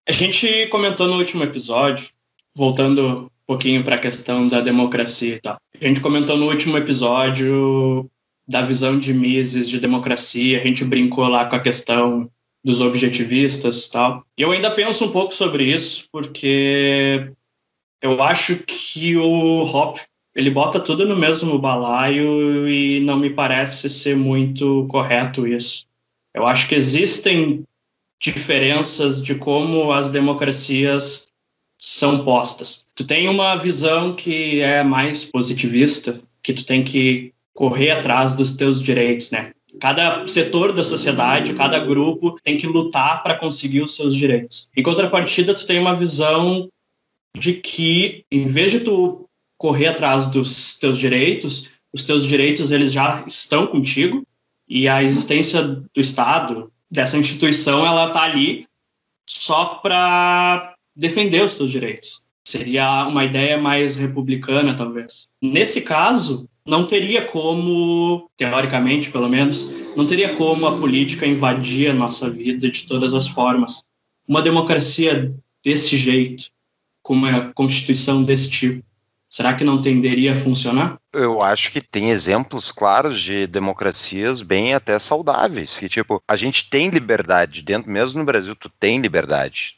A gente comentou no último episódio, voltando um pouquinho para a questão da democracia e tal. A gente comentou no último episódio da visão de Mises de democracia, a gente brincou lá com a questão dos objetivistas e tal. E eu ainda penso um pouco sobre isso, porque eu acho que o Hoppe, ele bota tudo no mesmo balaio e não me parece ser muito correto isso. Eu acho que existem diferenças de como as democracias são postas. Tu tem uma visão que é mais positivista, que tu tem que correr atrás dos teus direitos, né? Cada setor da sociedade, cada grupo tem que lutar para conseguir os seus direitos. Em contrapartida, tu tem uma visão de que, em vez de tu correr atrás dos teus direitos, os teus direitos eles já estão contigo e a existência do Estado, dessa instituição, ela está ali só para defender os teus direitos. Seria uma ideia mais republicana, talvez. Nesse caso, não teria como, teoricamente pelo menos, não teria como a política invadir a nossa vida de todas as formas. Uma democracia desse jeito, com uma constituição desse tipo, será que não tenderia a funcionar? Eu acho que tem exemplos claros de democracias bem até saudáveis, que tipo, a gente tem liberdade dentro, mesmo no Brasil tu tem liberdade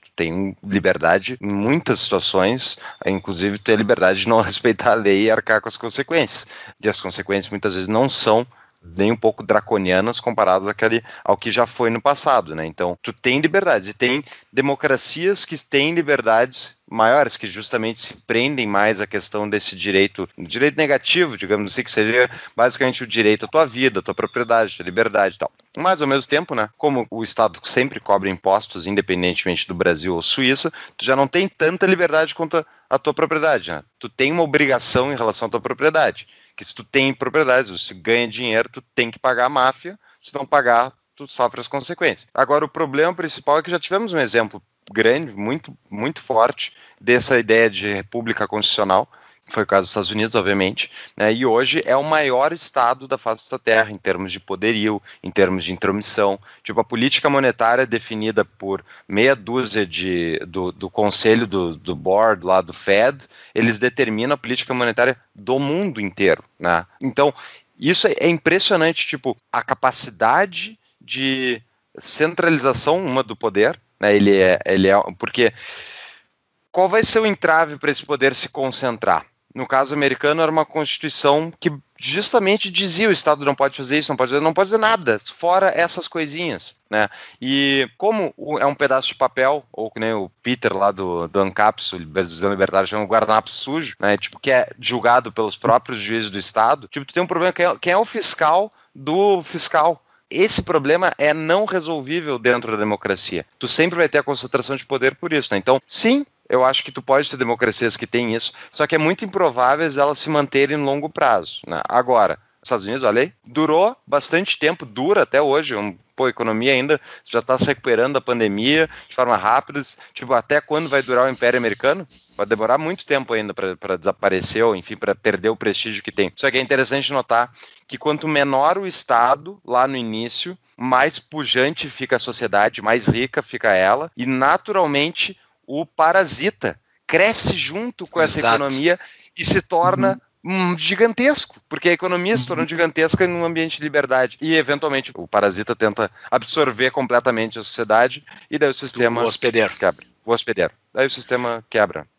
em muitas situações, inclusive tu tem a liberdade de não respeitar a lei e arcar com as consequências, e as consequências muitas vezes não são nem um pouco draconianas comparadas ao que já foi no passado, né? Então, tu tem liberdades, e tem democracias que têm liberdades maiores, que justamente se prendem mais à questão desse direito negativo, digamos assim, que seria basicamente o direito à tua vida, à tua propriedade, à tua liberdade e tal. Mas, ao mesmo tempo, né, como o Estado sempre cobra impostos, independentemente do Brasil ou Suíça, tu já não tem tanta liberdade quanto a tua propriedade, né? Tu tem uma obrigação em relação à tua propriedade, que se tu tem propriedades, se ganha dinheiro, tu tem que pagar a máfia, se não pagar, tu sofre as consequências. Agora, o problema principal é que já tivemos um exemplo grande, muito, muito forte, dessa ideia de república constitucional, que foi o caso dos Estados Unidos, obviamente, né, e hoje é o maior estado da face da Terra, em termos de poderio, em termos de intromissão. Tipo, a política monetária definida por meia dúzia do conselho do board lá do Fed, eles determinam a política monetária do mundo inteiro, né? Então, isso é impressionante, tipo, a capacidade de centralização do poder, né? Porque qual vai ser o entrave para esse poder se concentrar? No caso americano, era uma constituição que justamente dizia: o Estado não pode fazer isso, não pode fazer nada, fora essas coisinhas, né? E como é um pedaço de papel, ou que nem o Peter lá do Ancapso, do Libertário, chama o guardanapo sujo, né? Tipo, que é julgado pelos próprios juízes do Estado. Tipo, tu tem um problema, quem é o fiscal do fiscal? Esse problema é não resolvível dentro da democracia. Tu sempre vai ter a concentração de poder por isso, né? Então, sim, eu acho que tu pode ter democracias que têm isso, só que é muito improvável elas se manterem no longo prazo, né? Agora, os Estados Unidos, olha aí, durou bastante tempo, dura até hoje, a economia ainda já está se recuperando da pandemia de forma rápida. Tipo, até quando vai durar o Império Americano? Vai demorar muito tempo ainda para desaparecer, ou enfim, para perder o prestígio que tem. Só que é interessante notar que quanto menor o Estado, lá no início, mais pujante fica a sociedade, mais rica fica ela, e naturalmente o parasita cresce junto com essa economia e se torna gigantesco, porque a economia se tornou gigantesca num ambiente de liberdade, e eventualmente o parasita tenta absorver completamente a sociedade, e daí o sistema o hospedeiro quebra. O hospedeiro. Daí o sistema quebra.